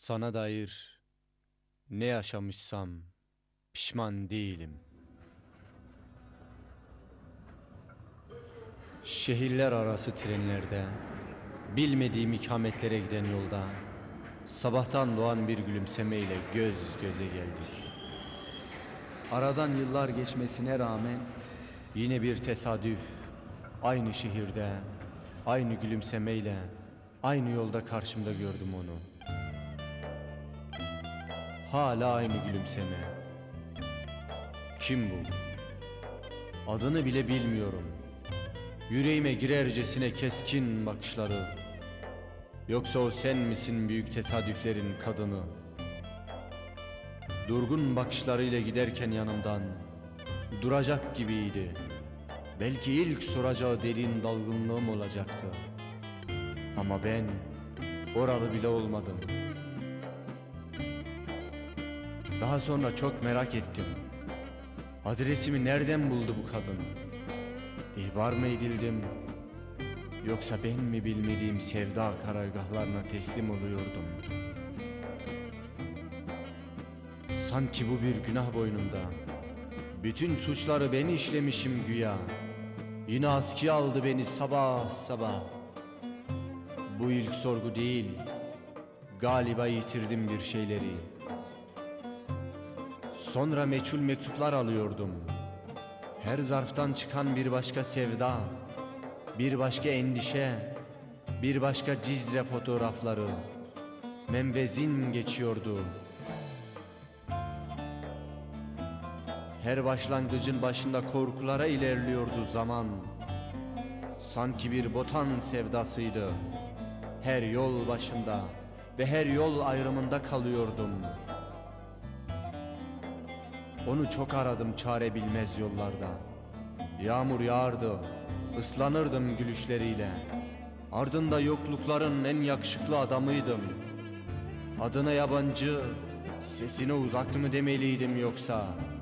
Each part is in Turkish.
Sana dair ne yaşamışsam pişman değilim. Şehirler arası trenlerde, bilmediğim ikametlere giden yolda, sabahtan doğan bir gülümsemeyle göz göze geldik. Aradan yıllar geçmesine rağmen Yine bir tesadüf, aynı şehirde, aynı gülümsemeyle, aynı yolda karşımda gördüm onu. Hala aynı gülümseme. Kim bu? Adını bile bilmiyorum. Yüreğime girercesine keskin bakışları. Yoksa o sen misin büyük tesadüflerin kadını? Durgun bakışlarıyla giderken yanımdan duracak gibiydi. Belki ilk soracağı derin dalgınlığım olacaktı. Ama ben oralı bile olmadım. Daha sonra çok merak ettim. Adresimi nereden buldu bu kadın? İhbar mı edildim? Yoksa ben mi bilmediğim sevda karargahlarına teslim oluyordum? Sanki bu bir günah boynunda. Bütün suçları ben işlemişim güya. Yine askıya aldı beni sabah sabah. Bu ilk sorgu değil. Galiba yitirdim bir şeyleri. Sonra meçhul mektuplar alıyordum. Her zarftan çıkan bir başka sevda, bir başka endişe, bir başka Cizre fotoğrafları. Menvezin geçiyordu. Her başlangıcın başında korkulara ilerliyordu zaman. Sanki bir botan sevdasıydı. Her yol başında ve her yol ayrımında kalıyordum. Onu çok aradım çare bilmez yollarda. Yağmur yağardı, ıslanırdım gülüşleriyle. Ardında yoklukların en yakışıklı adamıydım. Adına yabancı, sesine uzak mı demeliydim yoksa?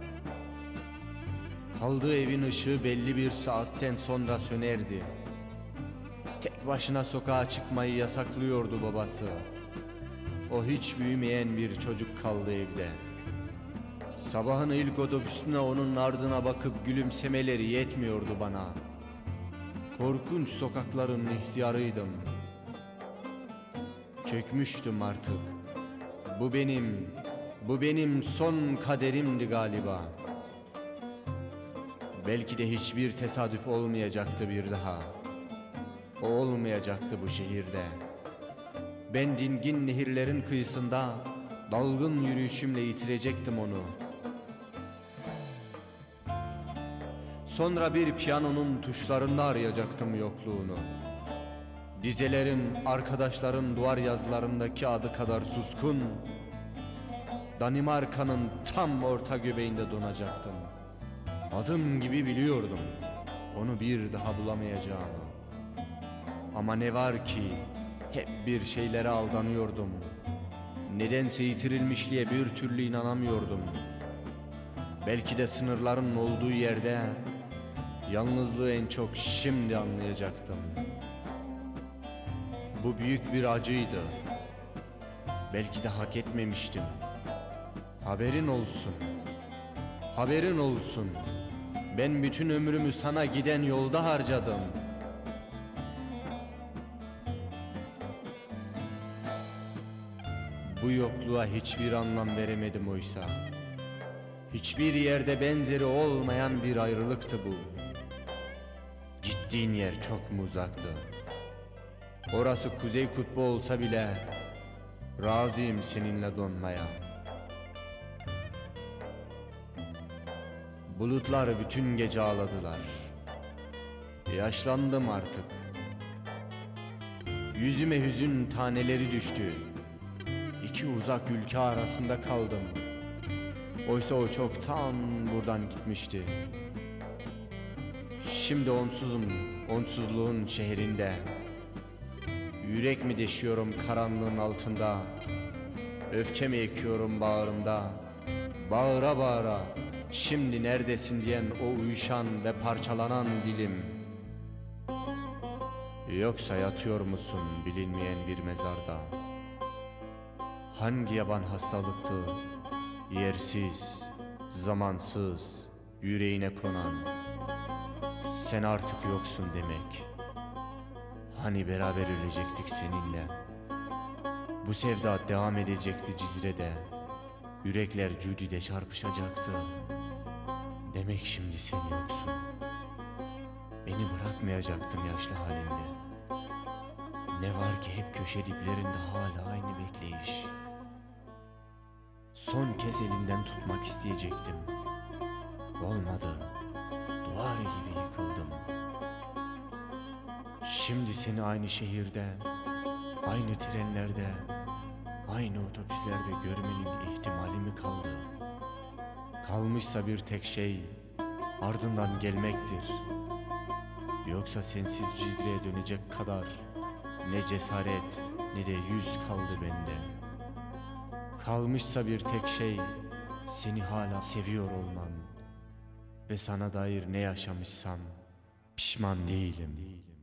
Kaldığı evin ışığı belli bir saatten sonra sönerdi. Tek başına sokağa çıkmayı yasaklıyordu babası. O hiç büyümeyen bir çocuk kaldı evde. Sabahın ilk otobüsüne onun ardına bakıp gülümsemeleri yetmiyordu bana. Korkunç sokakların ihtiyarıydım. Çökmüştüm artık. Bu benim son kaderimdi galiba. Belki de hiçbir tesadüf olmayacaktı bir daha. O olmayacaktı bu şehirde. Ben dingin nehirlerin kıyısında dalgın yürüyüşümle yitirecektim onu. Sonra bir piyanonun tuşlarında arayacaktım yokluğunu. Dizelerin, arkadaşların duvar yazılarındaki adı kadar suskun. Danimarka'nın tam orta göbeğinde donacaktım. Adım gibi biliyordum onu bir daha bulamayacağımı. Ama ne var ki hep bir şeylere aldanıyordum. Nedense yitirilmişliğe bir türlü inanamıyordum. Belki de sınırların olduğu yerde yalnızlığı en çok şimdi anlayacaktım. Bu büyük bir acıydı. Belki de hak etmemiştim. Haberin olsun. Haberin olsun. Ben bütün ömrümü sana giden yolda harcadım. Bu yokluğa hiçbir anlam veremedim oysa. Hiçbir yerde benzeri olmayan bir ayrılıktı bu. Gittiğin yer çok mu uzaktı? Orası Kuzey Kutbu olsa bile razıyım seninle donmaya. Bulutlar bütün gece ağladılar. Yaşlandım artık. Yüzüme hüzün taneleri düştü. İki uzak ülke arasında kaldım. Oysa o çoktan buradan gitmişti. Şimdi onsuzum, onsuzluğun şehrinde. Yürek mi deşiyorum karanlığın altında? Öfke mi ekiyorum bağrımda? Bağıra bağıra, şimdi neredesin diyen o uyuşan ve parçalanan dilim. Yoksa yatıyor musun bilinmeyen bir mezarda? Hangi yaban hastalıktı, yersiz, zamansız, yüreğine konan? Sen artık yoksun demek. Hani beraber ölecektik seninle? Bu sevda devam edecekti Cizre'de. Yürekler Cüdi'de çarpışacaktı. Demek şimdi sen yoksun. Beni bırakmayacaktın yaşlı halimle. Ne var ki hep köşe diplerinde hala aynı bekleyiş. Son kez elinden tutmak isteyecektim. Olmadı. Duvar gibi yıkıldım. Şimdi seni aynı şehirde, aynı trenlerde, aynı otobüslerde görmenin ihtimali mi kaldı? Kalmışsa bir tek şey, ardından gelmektir. Yoksa sensiz Cizre'ye dönecek kadar ne cesaret ne de yüz kaldı bende. Kalmışsa bir tek şey, seni hala seviyor olmam ve sana dair ne yaşamışsam pişman değilim.